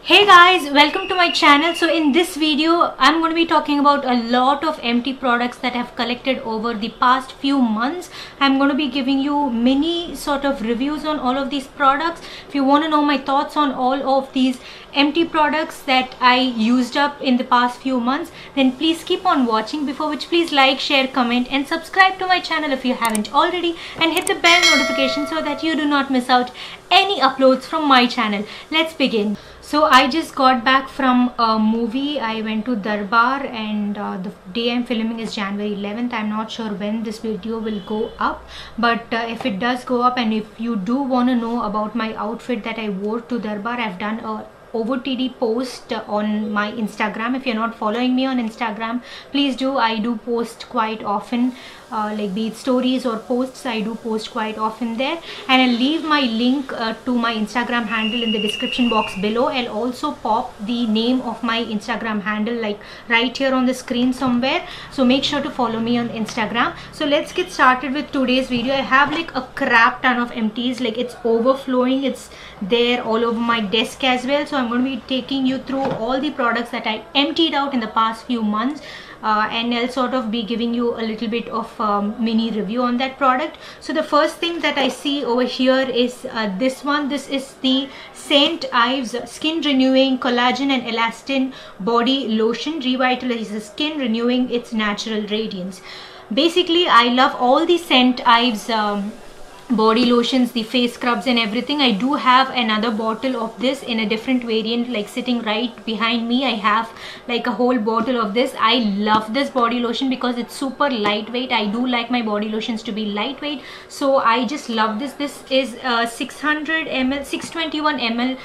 Hey guys, welcome to my channel. So in this video I'm going to be talking about a lot of empty products that I've collected over the past few months. I'm going to be giving you mini sort of reviews on all of these products. If you want to know my thoughts on all of these empty products that I used up in the past few months, then please keep on watching, before which please like, share, comment and subscribe to my channel if you haven't already, and hit the bell notification so that you do not miss out any uploads from my channel. Let's begin. So I just got back from a movie. I went to Darbar, and the day I'm filming is January 11th. I'm not sure when this video will go up, but if it does go up, and if you do want to know about my outfit that I wore to Darbar, I've done a OOTD post on my Instagram. If you're not following me on Instagram, please do. I do post quite often, like be it stories or posts. I do post quite often there, and I'll leave my link to my Instagram handle in the description box below. I'll also pop the name of my Instagram handle like right here on the screen somewhere, so make sure to follow me on Instagram. So let's get started with today's video. I have like a crap ton of empties, like it's overflowing. It's there all over my desk as well. So I'm going to be taking you through all the products that I emptied out in the past few months, and I'll sort of be giving you a little bit of mini review on that product. So the first thing that I see over here is this one. This is the St. Ives Skin Renewing Collagen and Elastin Body Lotion. Revitalizes skin, renewing its natural radiance. Basically, I love all the St. Ives body lotions, the face scrubs and everything. I do have another bottle of this in a different variant, like sitting right behind me. I have like a whole bottle of this. I love this body lotion because it's super lightweight. I do like my body lotions to be lightweight, so I just love this. This is a 600 ml 621 ml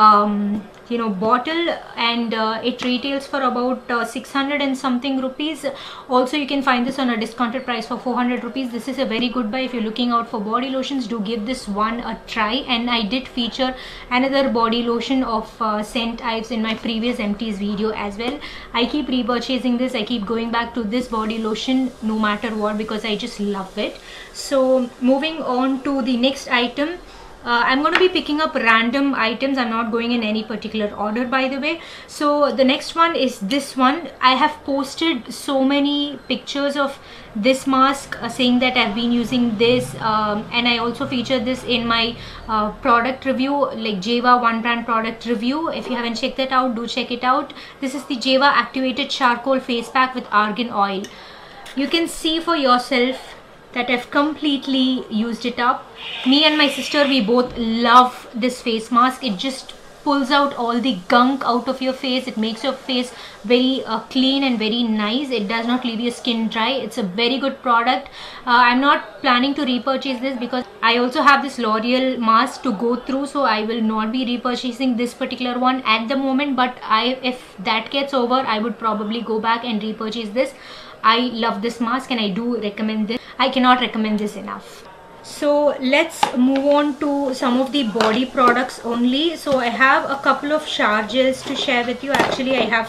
bottle, and it retails for about 600 and something rupees. Also, you can find this on a discounted price for 400 rupees. This is a very good buy if you're looking out for body lotions. Do give this one a try. And I did feature another body lotion of St. Ives in my previous empties video as well. I keep repurchasing this. I keep going back to this body lotion no matter what, because I just love it. So moving on to the next item. I'm going to be picking up random items. I'm not going in any particular order, by the way. So the next one is this one. I have posted so many pictures of this mask, saying that I've been using this, and I also featured this in my product review, like Jeva one brand product review. If you haven't checked that out, do check it out. This is the Jeva Activated Charcoal Face Pack with argan oil. You can see for yourself that I've completely used it up. Me and my sister, we both love this face mask. It just pulls out all the gunk out of your face. It makes your face very clean and very nice. It does not leave your skin dry. It's a very good product. I'm not planning to repurchase this because I also have this L'Oreal mask to go through, so I will not be repurchasing this particular one at the moment. But if that gets over, I would probably go back and repurchase this. I love this mask and I do recommend this. I cannot recommend this enough. So let's move on to some of the body products only. So I have a couple of shower gels to share with you. Actually, I have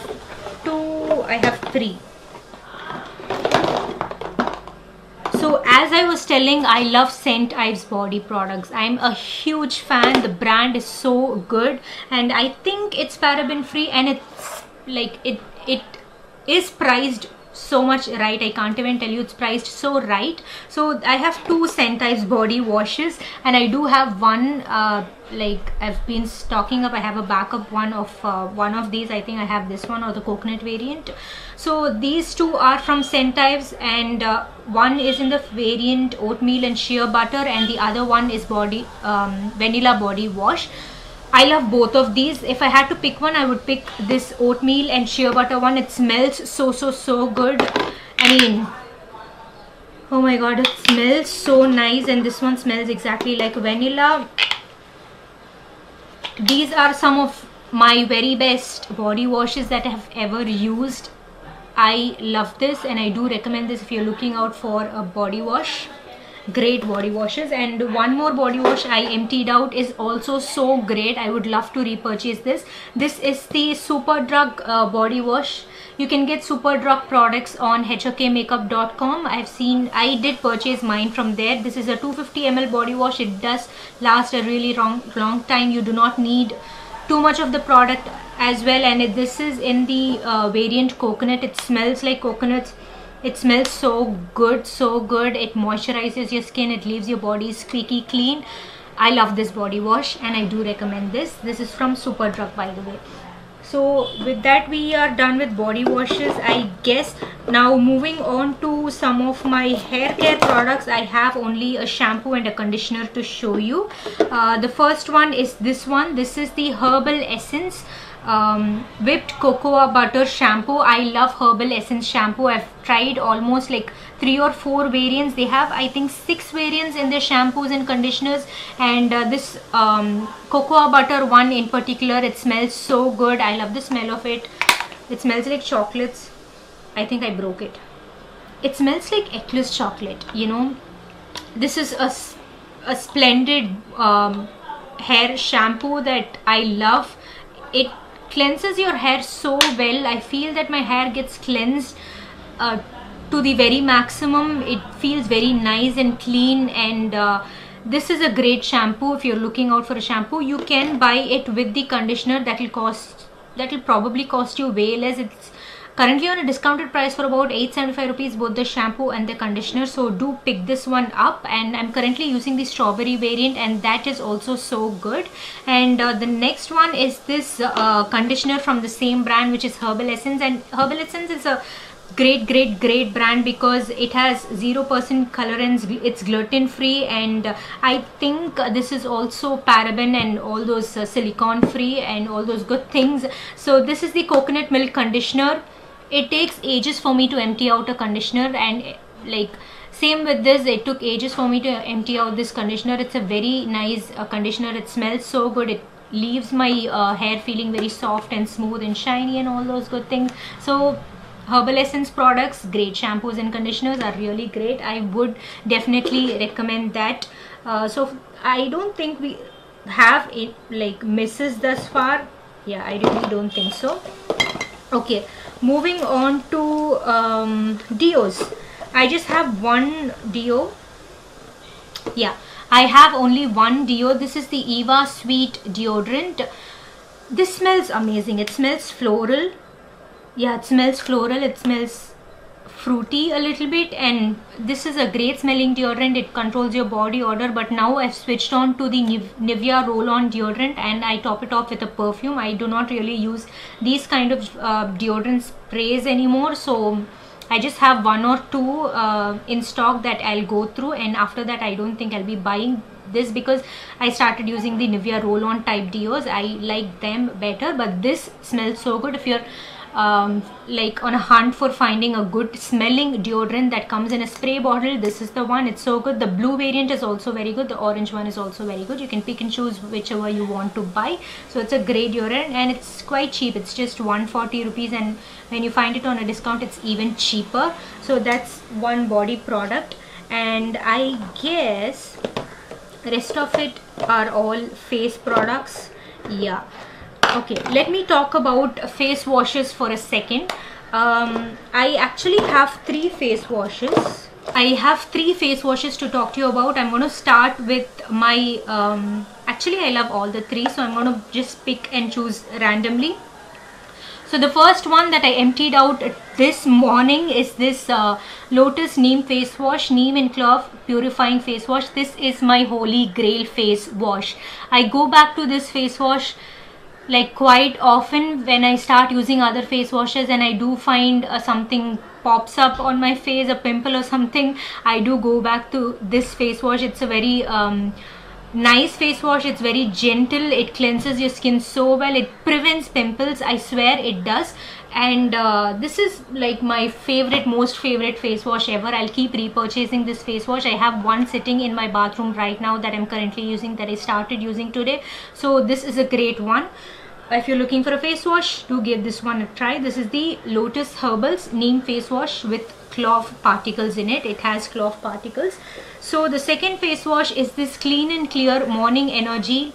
three. So as I was telling, I love St. Ives body products. I'm a huge fan. The brand is so good, and I think it's paraben free, and it's like it is priced so much right. I can't even tell you, it's priced so right. So I have two St. Ives body washes, and I do have one like I've been stocking up. I have a backup one of these. I think I have this one, or the coconut variant. So these two are from St. Ives, and one is in the variant oatmeal and shea butter, and the other one is vanilla body wash. I love both of these. If I had to pick one, I would pick this oatmeal and shea butter one. It smells so good. I mean, oh my god, it smells so nice, and this one smells exactly like vanilla. These are some of my very best body washes that I have ever used. I love this, and I do recommend this if you're looking out for a body wash. Great body washes. And one more body wash I emptied out is also so great. I would love to repurchase this. This is the Superdrug body wash. You can get Superdrug products on hokmakeup.com. I did purchase mine from there. This is a 250 ml body wash. It does last a really long time. You do not need too much of the product as well. And this is in the variant coconut. It smells like coconuts. It smells so good, so good. It moisturizes your skin. It leaves your body squeaky clean. I love this body wash and I do recommend this. This is from Superdrug, by the way. So with that, we are done with body washes, I guess. Now moving on to some of my hair care products. I have only a shampoo and a conditioner to show you. The first one is this one. This is the Herbal Essence whipped cocoa butter shampoo. I love Herbal Essence shampoo. I've tried almost like 3 or 4 variants. They have, I think, 6 variants in their shampoos and conditioners, and this cocoa butter one in particular, it smells so good. I love the smell of it. It smells like chocolates. I think I broke it. It smells like Eclipse chocolate, you know. This is a splendid hair shampoo that I love. It cleanses your hair so well. I feel that my hair gets cleansed to the very maximum. It feels very nice and clean, and this is a great shampoo. If you're looking out for a shampoo, you can buy it with the conditioner. That will probably cost you way less. It's currently on a discounted price for about 875 rupees, both the shampoo and the conditioner. So do pick this one up. And I'm currently using the strawberry variant, and that is also so good. And the next one is this conditioner from the same brand, which is Herbal Essence. And Herbal Essence is a great brand because it has 0% colorants. It's gluten free, and I think this is also paraben and all those silicone free and all those good things. So this is the coconut milk conditioner. It takes ages for me to empty out a conditioner, and like same with this, it took ages for me to empty out this conditioner. It's a very nice conditioner. It smells so good. It leaves my hair feeling very soft and smooth and shiny and all those good things. So Herbal Essence products, great shampoos and conditioners, are really great. I would definitely recommend that. So I don't think we have it like misses thus far. Yeah, I really don't think so. Okay, moving on to deos. I just have one deo. Yeah, I have only one deo. This is the Eva Sweet deodorant. This smells amazing. It smells floral. Yeah, it smells floral. It smells fruity a little bit, and this is a great smelling deodorant. It controls your body odor. But now I've switched on to the Nivea roll-on deodorant, and I top it off with a perfume. I do not really use these kind of deodorant sprays anymore, so I just have 1 or 2 in stock that I'll go through, and after that I don't think I'll be buying this because I started using the Nivea roll-on type deos. I like them better, but this smells so good. If you're like on a hunt for finding a good smelling deodorant that comes in a spray bottle, this is the one. It's so good. The blue variant is also very good. The orange one is also very good. You can pick and choose whichever you want to buy. So it's a great deodorant, and it's quite cheap. It's just 140 rupees, and when you find it on a discount, it's even cheaper. So that's one body product, and I guess rest of it are all face products. Yeah. Okay, let me talk about face washes for a second. I actually have 3 face washes. I have 3 face washes to talk to you about. I'm going to start with my actually I love all the 3, so I'm going to just pick and choose randomly. So the first one that I emptied out this morning is this Lotus Neem face wash, neem and clove purifying face wash. This is my holy grail face wash. I go back to this face wash like quite often when I start using other face washes, and I do find something pops up on my face, a pimple or something. I do go back to this face wash. It's a very nice face wash. It's very gentle. It cleanses your skin so well. It prevents pimples. I swear it does. And this is like my most favorite face wash ever. I'll keep repurchasing this face wash. I have one sitting in my bathroom right now that I'm currently using, that I started using today. So this is a great one. If you're looking for a face wash, do give this one a try. This is the Lotus Herbals Neem face wash with clove particles in it. It has clove particles. So the second face wash is this Clean and Clear Morning Energy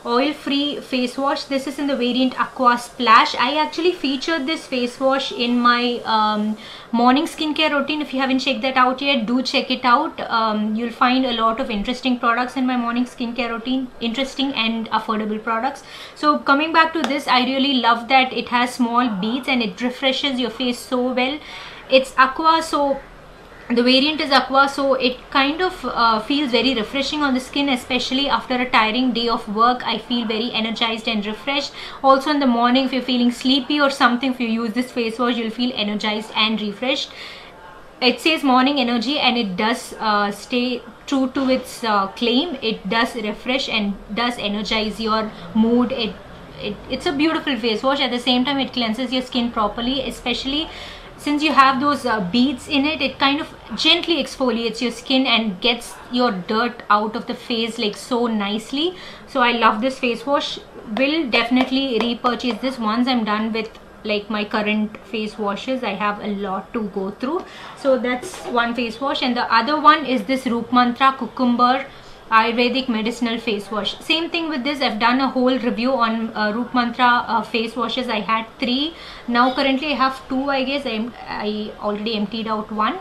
oil free face wash. This is in the variant Aqua Splash. I actually featured this face wash in my morning skincare routine. If you haven't checked that out yet, do check it out. You'll find a lot of interesting products in my morning skincare routine, interesting and affordable products. So coming back to this, I really love that it has small beads and it refreshes your face so well. It's aqua, so the variant is aqua, so it kind of feels very refreshing on the skin, especially after a tiring day of work. I feel very energized and refreshed. Also in the morning, if you're feeling sleepy or something, if you use this face wash, you'll feel energized and refreshed. It says morning energy, and it does stay true to its claim. It does refresh and does energize your mood. It's a beautiful face wash. At the same time, it cleanses your skin properly, especially since you have those beads in it. It kind of gently exfoliates your skin and gets your dirt out of the face like so nicely. So I love this face wash. Will definitely repurchase this once I'm done with like my current face washes. I have a lot to go through. So that's one face wash, and the other one is this Roop Mantra Cucumber Ayurvedic medicinal face wash. Same thing with this. I've done a whole review on Roop Mantra face washes. I had 3. Now currently I have 2, I guess. I already emptied out 1.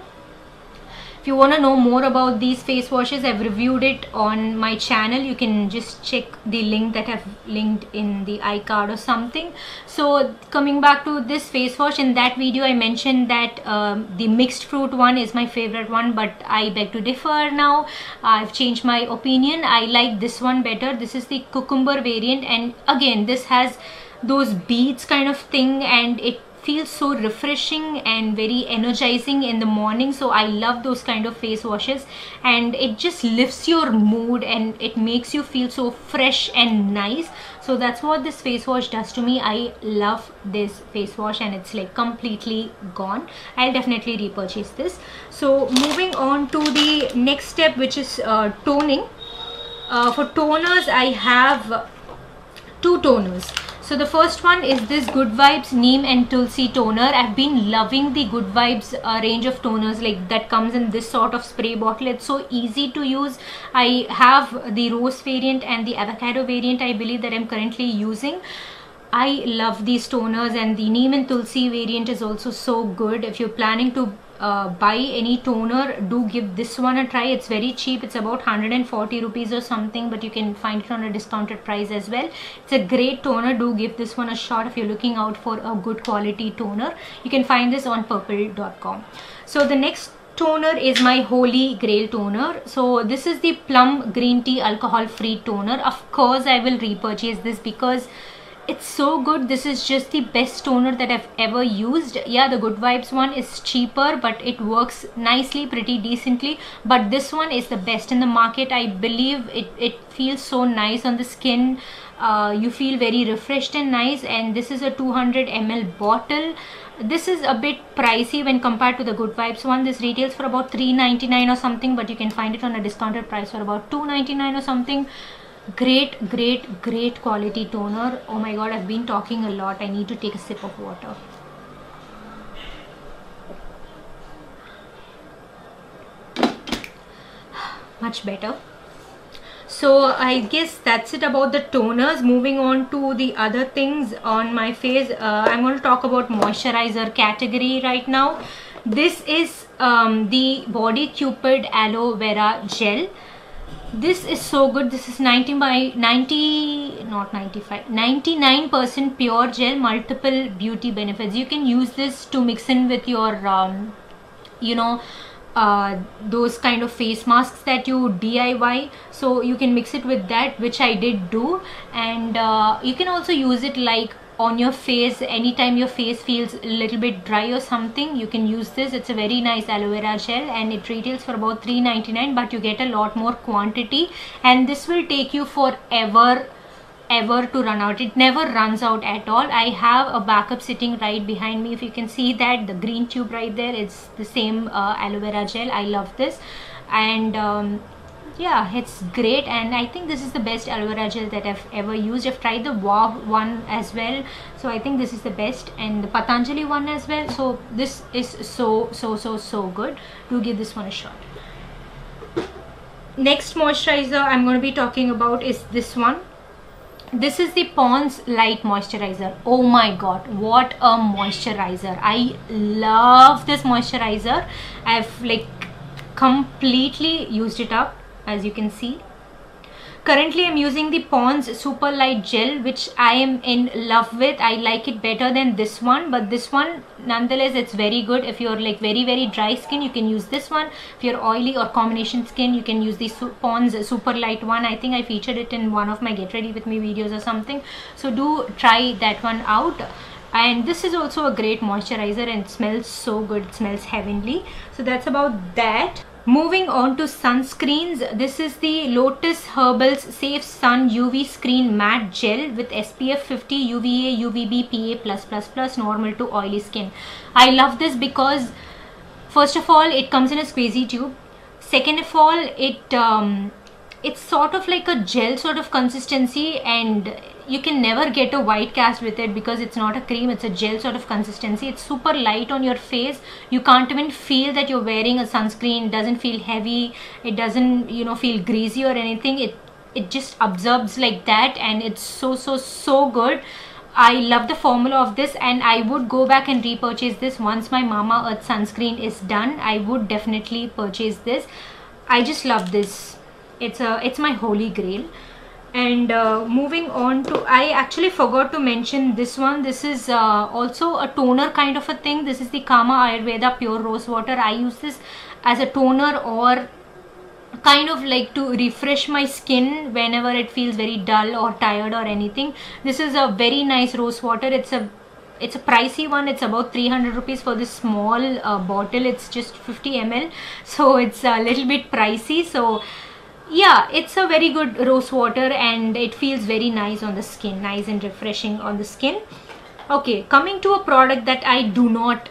If you want to know more about these face washes, I've reviewed it on my channel. You can just check the link that I've linked in the iCard or something. So coming back to this face wash, in that video I mentioned that the mixed fruit one is my favorite one, but I beg to differ now. I've changed my opinion. I like this one better. This is the cucumber variant, and again this has those beads kind of thing, and it feels so refreshing and very energizing in the morning. So I love those kind of face washes, and it just lifts your mood and it makes you feel so fresh and nice. So that's what this face wash does to me. I love this face wash, and it's like completely gone. I'll definitely repurchase this. So moving on to the next step, which is toning. For toners, I have 2 toners. So the first one is this Good Vibes Neem and Tulsi toner. I've been loving the Good Vibes range of toners like that comes in this sort of spray bottle. It's so easy to use. I have the rose variant and the avocado variant, I believe, that I'm currently using. I love these toners, and the Neem and Tulsi variant is also so good. If you're planning to buy any toner, do give this one a try. It's very cheap. It's about 140 rupees or something, but you can find it on a discounted price as well. It's a great toner. Do give this one a shot if you're looking out for a good quality toner. You can find this on purple.com. So the next toner is my Holy Grail toner. So this is the Plum Green Tea Alcohol Free toner. Of course I will repurchase this because it's so good. This is just the best toner that I've ever used. Yeah, the Good Vibes one is cheaper, but it works nicely, pretty decently. But this one is the best in the market. I believe it feels so nice on the skin. You feel very refreshed and nice. And this is a 200 ml bottle. This is a bit pricey when compared to the Good Vibes one. This retails for about $3.99 or something, but you can find it on a discounted price for about $2.99 or something. Great quality toner. Oh my god, I've been talking a lot. I need to take a sip of water. Much better. So I guess that's it about the toners. Moving on to the other things on my face, I'm going to talk about moisturizer category right now. This is the Body Cupid Aloe Vera Gel. This is so good. This is 99% pure gel, multiple beauty benefits. You can use this to mix in with your those kind of face masks that you DIY. So you can mix it with that, which I did do. And you can also use it like on your face anytime your face feels a little bit dry or something. You can use this. It's a very nice aloe vera gel, and it retails for about $3.99, but you get a lot more quantity, and this will take you forever to run out. It never runs out at all. I have a backup sitting right behind me. If you can see that, the green tube right there, it's the same aloe vera gel. I love this, and yeah, it's great, and I think this is the best aloe vera gel that I've ever used. I've tried the Wow one as well, so I think this is the best, and the Patanjali one as well. So this is so good. Do give this one a shot. Next moisturizer I'm going to be talking about is this one. This is the Pond's Light Moisturizer. Oh my god, what a moisturizer. I love this moisturizer. I've like completely used it up, as you can see. Currently I'm using the Pond's Super Light Gel, which I am in love with. I like it better than this one, but this one nonetheless, it's very good. If you're like very dry skin, you can use this one. If you're oily or combination skin, you can use the Pond's Super Light one. I think I featured it in one of my Get Ready With Me videos or something, so do try that one out. And this is also a great moisturizer and it smells so good. It smells heavenly. So that's about that. Moving on to sunscreens, this is the Lotus Herbals Safe Sun UV Screen Matte Gel with SPF 50, UVA, UVB, PA+++, normal to oily skin. I love this because first of all, it comes in a squeezy tube. Second of all, it's sort of like a gel sort of consistency, and you can never get a white cast with it because it's not a cream, it's a gel sort of consistency. It's super light on your face. You can't even feel that you're wearing a sunscreen. It doesn't feel heavy. It doesn't, you know, feel greasy or anything. It just absorbs like that, and it's so good. I love the formula of this, and I would go back and repurchase this once my Mama Earth sunscreen is done. I would definitely purchase this. I just love this. It's my holy grail. And moving on to, I actually forgot to mention this one. This is also a toner kind of a thing. This is the Kama Ayurveda Pure Rose Water. I use this as a toner or kind of like to refresh my skin whenever it feels very dull or tired or anything. This is a very nice rose water. It's a pricey one. It's about 300 rupees for this small bottle. It's just 50 ml, so it's a little bit pricey. So yeah, it's a very good rose water and it feels very nice on the skin, nice and refreshing on the skin. Okay, coming to a product that I do not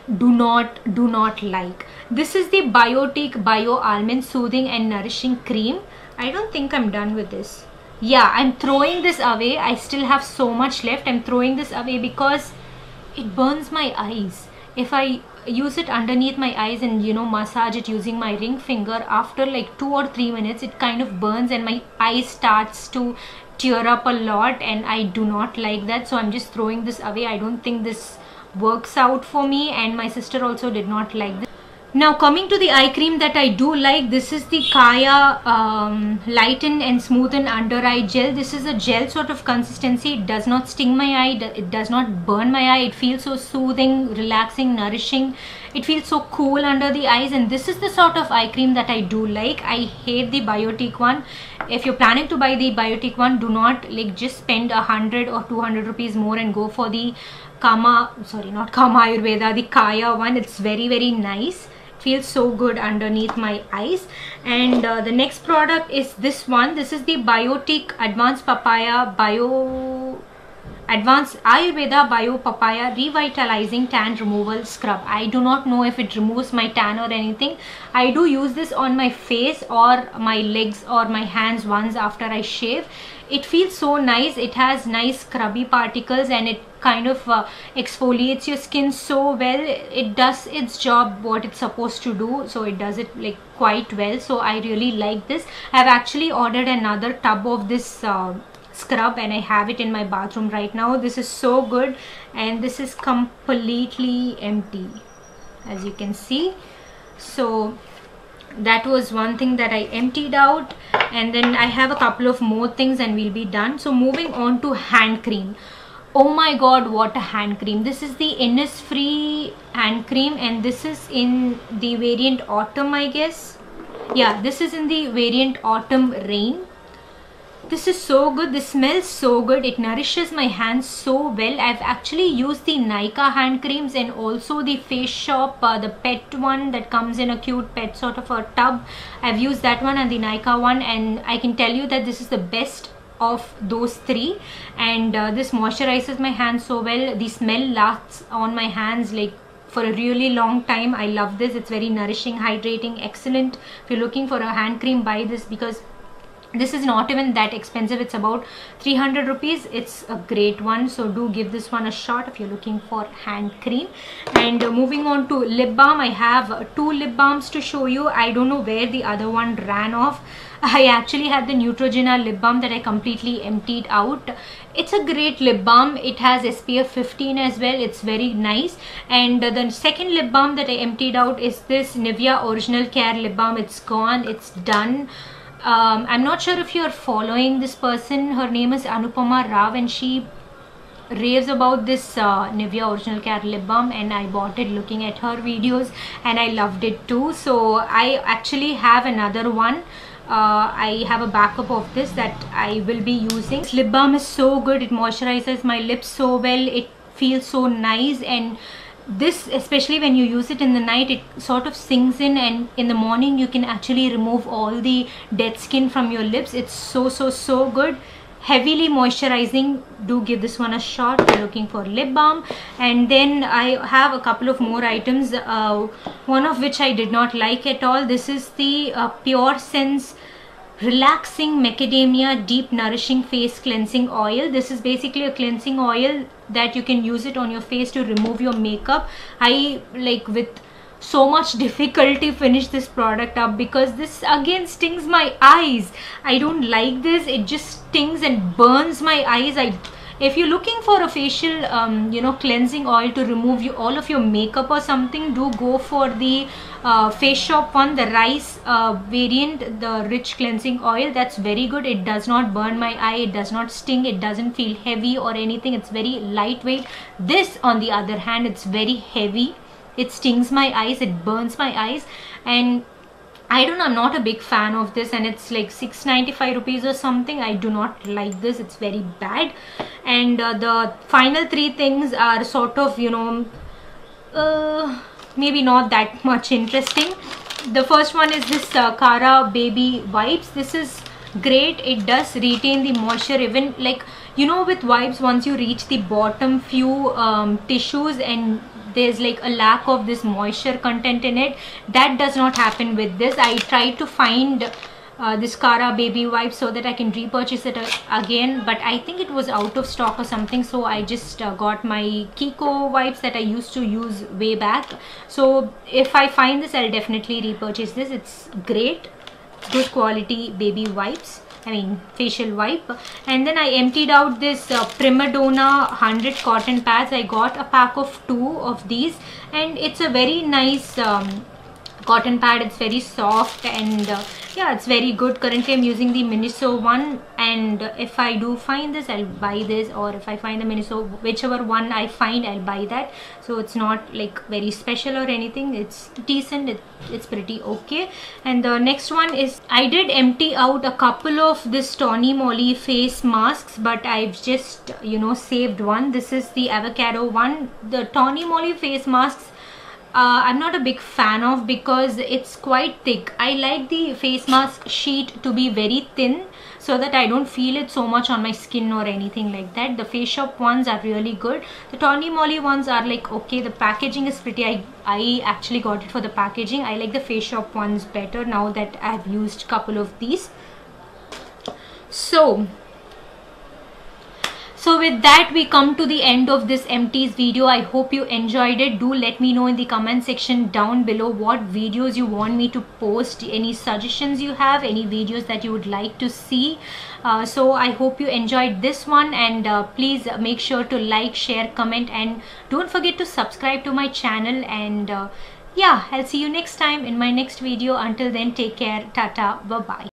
like. This is the Biotique Bio Almond Soothing and Nourishing Cream. I don't think I'm done with this. Yeah, I'm throwing this away. I still have so much left. I'm throwing this away because it burns my eyes. If I use it underneath my eyes and, you know, massage it using my ring finger, after like 2 or 3 minutes it kind of burns and my eye starts to tear up a lot, and I do not like that. So I'm just throwing this away. I don't think this works out for me, and my sister also did not like this. Now coming to the eye cream that I do like, this is the Kaya Lighten and Smoothen Under Eye Gel. This is a gel sort of consistency. It does not sting my eye. It does not burn my eye. It feels so soothing, relaxing, nourishing. It feels so cool under the eyes, and this is the sort of eye cream that I do like. I hate the Biotique one. If you're planning to buy the Biotique one, do not like just spend 100 or 200 rupees more and go for the not Kama Ayurveda, the Kaya one. It's very nice. Feels so good underneath my eyes. And the next product is this one. This is the Biotique Advanced Ayurveda Bio Papaya Revitalizing Tan Removal Scrub. I do not know if it removes my tan or anything. I do use this on my face or my legs or my hands once after I shave. It feels so nice. It has nice scrubby particles and it kind of exfoliates your skin so well. It does its job, what it's supposed to do. So it does it like quite well. So I really like this. I've actually ordered another tub of this scrub and I have it in my bathroom right now. This is so good, and this is completely empty, as you can see. So that was one thing that I emptied out, and then I have a couple of more things and we'll be done. So moving on to hand cream. Oh my god, what a hand cream. This is the Innisfree hand cream, and this is in the variant Autumn, I guess. Yeah, this is in the variant Autumn Rain. This is so good. This smells so good. It nourishes my hands so well. I've actually used the Nykaa hand creams and also the Face Shop, the pet one that comes in a cute pet sort of a tub. I've used that one and the Nykaa one, and I can tell you that this is the best of those three. And this moisturizes my hands so well. The smell lasts on my hands like for a really long time. I love this. It's very nourishing, hydrating, excellent. If you're looking for a hand cream, buy this because This is not even that expensive. It's about 300 rupees. It's a great one, so do give this one a shot if you're looking for hand cream. And moving on to lip balm, I have 2 lip balms to show you. I don't know where the other one ran off. I actually had the Neutrogena lip balm that I completely emptied out. It's a great lip balm. It has SPF 15 as well. It's very nice. And the second lip balm that I emptied out is this Nivea Original Care lip balm. It's gone. It's done. I'm not sure if you're following this person. Her name is Anupama Rao, and she raves about this Nivea Original Care lip balm, and I bought it looking at her videos and I loved it too. So I actually have another one. I have a backup of this that I will be using. This lip balm is so good. It moisturizes my lips so well. It feels so nice, and this, especially when you use it in the night, it sort of sinks in, and in the morning you can actually remove all the dead skin from your lips. It's so good. Heavily moisturizing. Do give this one a shot if you're looking for lip balm. And then I have a couple of more items, one of which I did not like at all. This is the Pure Sense Relaxing Macadamia Deep Nourishing Face Cleansing Oil. This is basically a cleansing oil that you can use it on your face to remove your makeup. I with so much difficulty finished this product up because this again stings my eyes. I don't like this. It just stings and burns my eyes. If you're looking for a facial cleansing oil to remove all of your makeup or something, do go for the Face Shop one, the rice variant, the rich cleansing oil. That's very good. It does not burn my eye, it does not sting, it doesn't feel heavy or anything. It's very lightweight. This on the other hand, it's very heavy. It stings my eyes, it burns my eyes, and I don't know, I'm not a big fan of this, and it's like 695 rupees or something. I do not like this. It's very bad. And the final 3 things are sort of, maybe not that much interesting. The first one is this Cara Baby Wipes. This is great. It does retain the moisture, even with wipes, once you reach the bottom few tissues and there's like a lack of this moisture content in it, that does not happen with this. I tried to find this Cara Baby Wipes so that I can repurchase it again, but I think it was out of stock or something, so I just got my Kiko wipes that I used to use way back. So if I find this, I'll definitely repurchase this. It's great, good quality baby wipes, facial wipe. And then I emptied out this Prima Donna 100 cotton pads. I got a pack of 2 of these, and it's a very nice cotton pad. It's very soft, and yeah, it's very good. Currently I'm using the Miniso one, and if I do find this, I'll buy this, or if I find the Miniso, whichever one I find, I'll buy that. So it's not like very special or anything. It's decent. It's pretty okay. And the next one is, I did empty out a couple of this Tony Moly face masks, but I've just saved one. This is the avocado one. The Tony Moly face masks I'm not a big fan of because it's quite thick. I like the face mask sheet to be very thin so that I don't feel it so much on my skin or anything like that. The Face Shop ones are really good. The Tony Moly ones are like okay. The packaging is pretty. I actually got it for the packaging. I like the Face Shop ones better now that I've used a couple of these. So with that, we come to the end of this empties video. I hope you enjoyed it. Do let me know in the comment section down below what videos you want me to post, any suggestions you have, any videos that you would like to see. So I hope you enjoyed this one, and please make sure to like, share, comment, and don't forget to subscribe to my channel. And yeah, I'll see you next time in my next video. Until then, take care. Tata. Bye bye.